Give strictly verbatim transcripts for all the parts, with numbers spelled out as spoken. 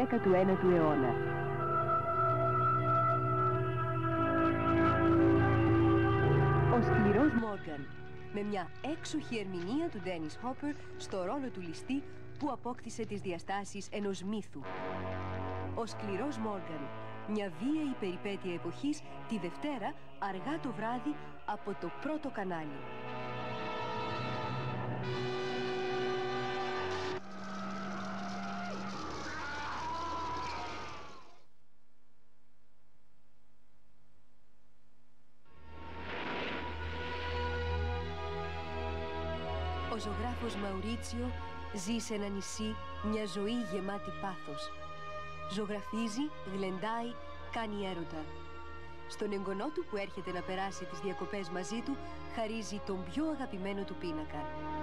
δέκατου ένατου αιώνα. Ο σκληρός Μόργαν, με μια έξοχη ερμηνεία του Ντένις Χόπερ στο ρόλο του ληστή που απόκτησε τις διαστάσεις ενός μύθου. Ο σκληρός Μόργαν, μια βίαιη περιπέτεια εποχής, τη Δευτέρα αργά το βράδυ από το πρώτο κανάλι. Ο ζωγράφος Μαουρίτσιο ζει σε ένα νησί μια ζωή γεμάτη πάθος. Ζωγραφίζει, γλεντάει, κάνει έρωτα. Στον εγγονό του που έρχεται να περάσει τις διακοπές μαζί του, χαρίζει τον πιο αγαπημένο του πίνακα.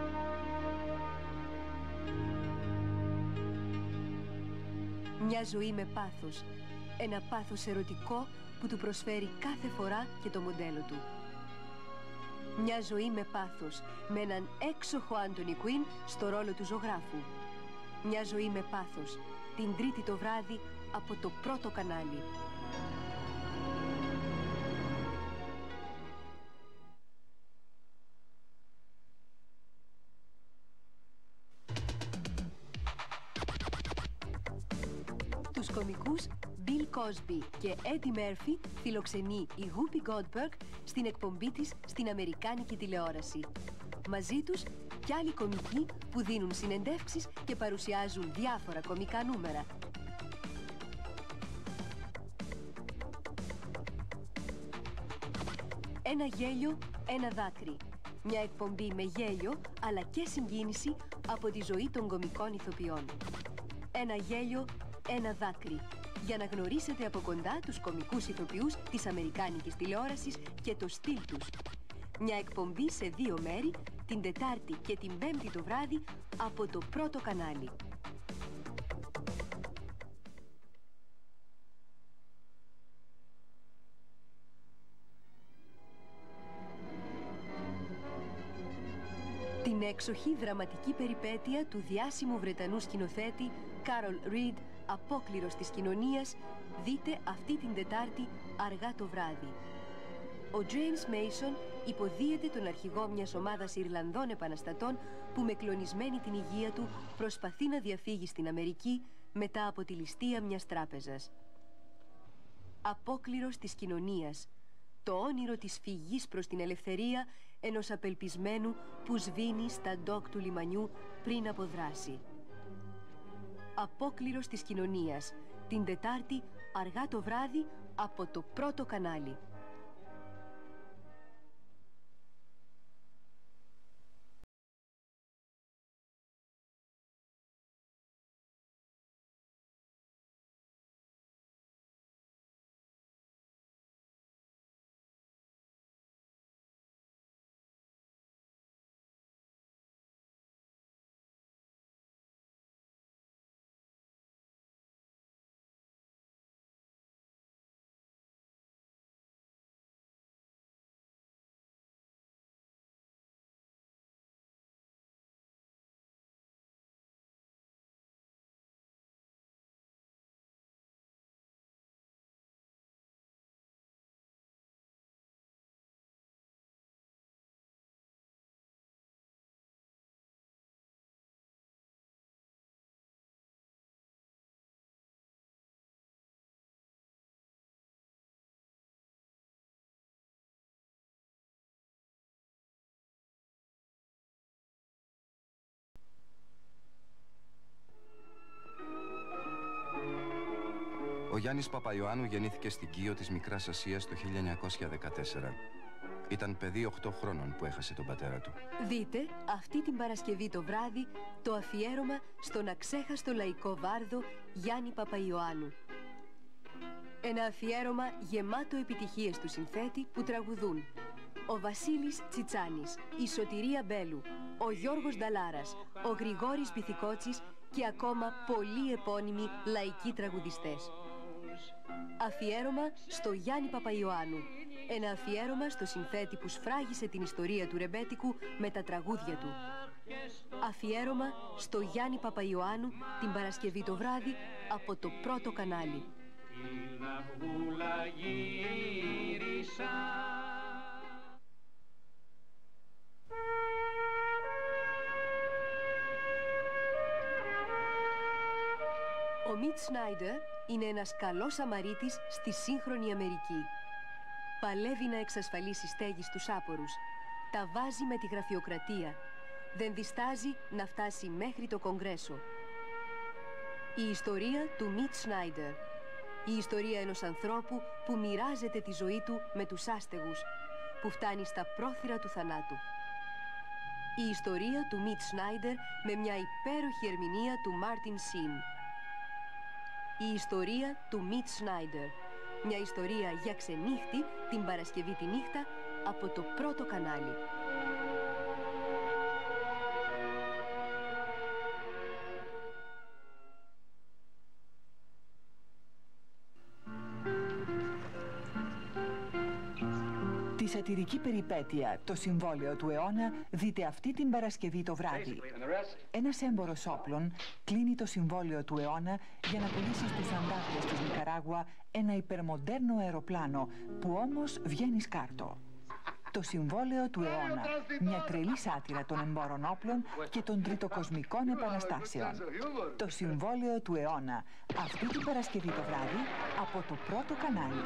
Μια ζωή με πάθος. Ένα πάθος ερωτικό που του προσφέρει κάθε φορά και το μοντέλο του. Μια ζωή με πάθος, με έναν έξοχο Άντονι Κουίν στο ρόλο του ζωγράφου. Μια ζωή με πάθος, την Τρίτη το βράδυ από το πρώτο κανάλι. Τους κωμικούς Bill Cosby και Eddie Murphy φιλοξενεί η Whoopi Goldberg στην εκπομπή της στην αμερικάνικη τηλεόραση. Μαζί τους κι άλλοι κωμικοί που δίνουν συνεντεύξεις και παρουσιάζουν διάφορα κωμικά νούμερα. Ένα γέλιο, ένα δάκρυ. Μια εκπομπή με γέλιο αλλά και συγκίνηση από τη ζωή των κωμικών ηθοποιών. Ένα γέλιο, ένα δάκρυ. Για να γνωρίσετε από κοντά τους κωμικούς ηθοποιούς της αμερικάνικης τηλεόρασης και το στυλ τους. Μια εκπομπή σε δύο μέρη, την Τετάρτη και την Πέμπτη το βράδυ από το πρώτο κανάλι. Την έξοχη δραματική περιπέτεια του διάσημου Βρετανού σκηνοθέτη Κάρολ Ριντ, Απόκληρος της κοινωνίας, δείτε αυτή την Τετάρτη αργά το βράδυ. Ο James Mason υποδίεται τον αρχηγό μιας ομάδας Ιρλανδών επαναστατών που με κλονισμένη την υγεία του προσπαθεί να διαφύγει στην Αμερική μετά από τη ληστεία μιας τράπεζας. Απόκληρος της κοινωνίας. Το όνειρο της φυγής προς την ελευθερία ενός απελπισμένου που σβήνει στα ντόκ του λιμανιού πριν αποδράσει. Απόκληρος της κοινωνίας. Την Τετάρτη αργά το βράδυ από το πρώτο κανάλι. Ο Γιάννης Παπαϊωάννου γεννήθηκε στην Κίο της Μικράς Ασίας το χίλια εννιακόσια δεκατέσσερα. Ήταν παιδί οκτώ χρόνων που έχασε τον πατέρα του. Δείτε αυτή την Παρασκευή το βράδυ το αφιέρωμα στον αξέχαστο λαϊκό βάρδο Γιάννη Παπαϊωάννου. Ένα αφιέρωμα γεμάτο επιτυχίες του συνθέτη που τραγουδούν ο Βασίλης Τσιτσάνης, η Σωτηρία Μπέλου, ο Γιώργος Νταλάρας, ο Γρηγόρης Πυθικότσης και ακόμα πολλοί επώνυμοι λαϊκοί τραγουδιστές. Αφιέρωμα στο Γιάννη Παπαϊωάννου. Ένα αφιέρωμα στο συνθέτη που σφράγισε την ιστορία του ρεμπέτικου με τα τραγούδια του. Αφιέρωμα στο Γιάννη Παπαϊωάννου την Παρασκευή το βράδυ από το Πρώτο Κανάλι. Ο Μιτ Σνάιντερ είναι ένας καλός Σαμαρίτης στη σύγχρονη Αμερική. Παλεύει να εξασφαλίσει στέγη στους άπορους. Τα βάζει με τη γραφειοκρατία. Δεν διστάζει να φτάσει μέχρι το Κογκρέσο. Η ιστορία του Μιτ Σνάιντερ. Η ιστορία ενός ανθρώπου που μοιράζεται τη ζωή του με τους άστεγους, που φτάνει στα πρόθυρα του θανάτου. Η ιστορία του Μιτ Σνάιντερ με μια υπέροχη ερμηνεία του Μάρτιν Σιν. Η ιστορία του Μιτ Σνάιντερ. Μια ιστορία για ξενύχτη την Παρασκευή τη νύχτα από το Πρώτο Κανάλι. Τη σατιρική περιπέτεια «Το συμβόλαιο του αιώνα» δείτε αυτή την Παρασκευή το βράδυ. Ένας έμπορος όπλων κλείνει το συμβόλαιο του αιώνα για να πουλήσει στους αντάρτες της Νικαράγουα ένα υπερμοντέρνο αεροπλάνο που όμως βγαίνει σκάρτο. Το συμβόλαιο του αιώνα, μια τρελή σάτυρα των εμπόρων όπλων και των τριτοκοσμικών επαναστάσεων. Το συμβόλαιο του αιώνα, αυτή την Παρασκευή το βράδυ από το Πρώτο Κανάλι.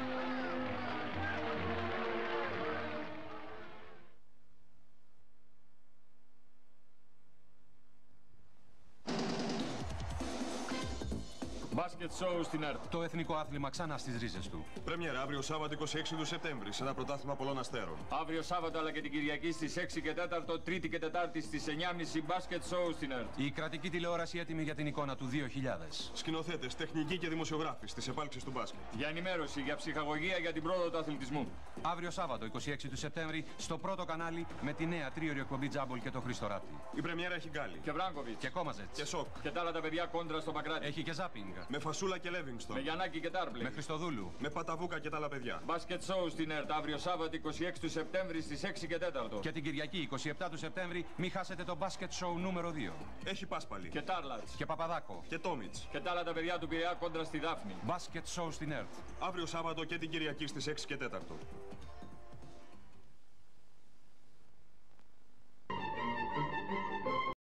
Μπάσκετ σόου στην ΕΡΤ. Το εθνικό άθλημα ξανά στις ρίζες του. Πρέμιερα αύριο Σάββατο είκοσι έξι του Σεπτέμβρη σε ένα πρωτάθλημα πολλών αστέρων. Αύριο Σάββατο αλλά και την Κυριακή στις έξι και τέσσερα, Τρίτη και Τετάρτη στις εννιά και μισή μπάσκετ σόου στην ΕΡΤ. Η κρατική τηλεόραση έτοιμη για την εικόνα του δύο χιλιάδες. Σκηνοθέτες, τεχνικοί και δημοσιογράφοι στις επάλξεις του μπάσκετ. Για ενημέρωση, για ψυχαγωγία, για την πρόοδο του αθλητισμού. Αύριο Σάββατο είκοσι έξι του Σεπτέμβρη στο Πρώτο Κανάλι με τη νέα τρίωρη εκπομπή Τζάμπολ και το Χρήστο Ράτη. Η πρεμιέρα έχει γκάλι. Και Βράγκοβιτς. Και Κόμαζετς. Και Σοκ. Και τα άλλα τα παιδιά κόντρα στο Παγκράτη. Έχει και Ζάπινγκ. Με Φασούλα και Λέβινγκστον. Με Γιαννάκη και Τάρμπλε. Με Χριστοδούλου. Με Παταβούκα και τα άλλα παιδιά. Μπάσκετ σόου στην ΕΡΤ αύριο Σάββατο είκοσι έξι του Σεπτέμβρη στις έξι και τέσσερα. Και την Κυριακή είκοσι επτά του Σεπτέμβρη μην χάσετε το μπάσκετ σόου νούμερο δύο. Έχει Πάσπαλη. Και Τάρλατς. Και Παπαδάκο. Και Τόμιτς. Και τα άλλα τα παιδιά του Πειραιά κόντρα στη Δάφνη. Μπάσκετ σόου στην ΕΡΤ. Αύριο Σάββατο και την Κυριακή στις έξι και τέσσερα.